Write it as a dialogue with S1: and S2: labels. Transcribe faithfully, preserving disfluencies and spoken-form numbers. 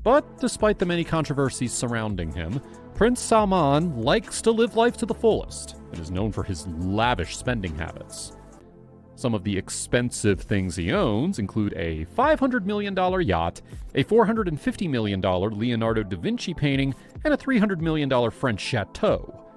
S1: But despite the many controversies surrounding him, Prince Salman likes to live life to the fullest and is known for his lavish spending habits. Some of the expensive things he owns include a five hundred million dollars yacht, a four hundred fifty million dollars Leonardo da Vinci painting, and a three hundred million dollars French chateau.